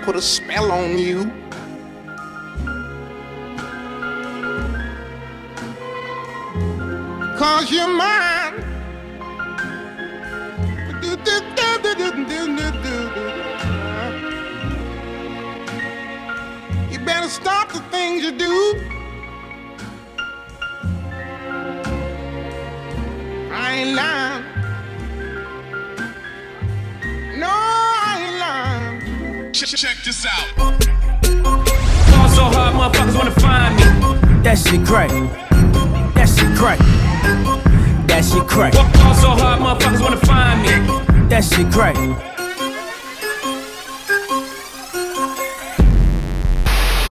put a spell on you. Cause you're mine. You better stop the things you do. I ain't lying. No, I ain't lying. Check this out. Fall so hard, motherfuckers wanna find me. That shit crack. That shit crack. That shit crack. Fall so hard, motherfuckers wanna find me. That shit crack.